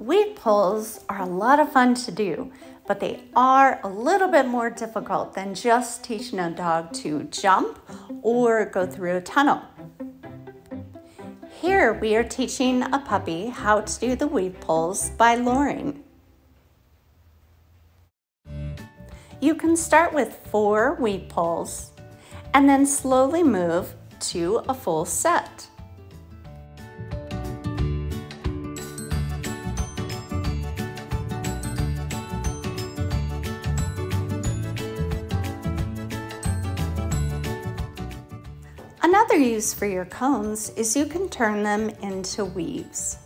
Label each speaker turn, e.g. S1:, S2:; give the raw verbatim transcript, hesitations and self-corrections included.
S1: Weave pulls are a lot of fun to do, but they are a little bit more difficult than just teaching a dog to jump or go through a tunnel. Here we are teaching a puppy how to do the weave pulls by luring. You can start with four weave pulls and then slowly move to a full set. Another use for your cones is you can turn them into weaves.